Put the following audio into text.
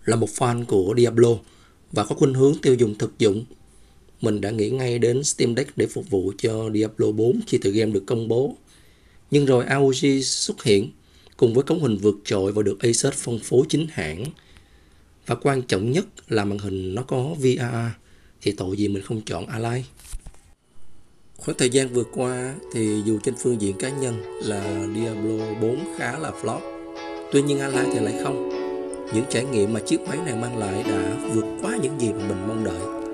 là một fan của Diablo và có khuynh hướng tiêu dùng thực dụng, mình đã nghĩ ngay đến Steam Deck để phục vụ cho Diablo 4 khi tựa game được công bố. Nhưng rồi AOG xuất hiện cùng với cấu hình vượt trội và được Asus phân phối chính hãng. Và quan trọng nhất là màn hình nó có VRR, thì tội gì mình không chọn Ally. Khoảng thời gian vừa qua thì dù trên phương diện cá nhân là Diablo 4 khá là flop, tuy nhiên Ally thì lại không. Những trải nghiệm mà chiếc máy này mang lại đã vượt quá những gì mà mình mong đợi.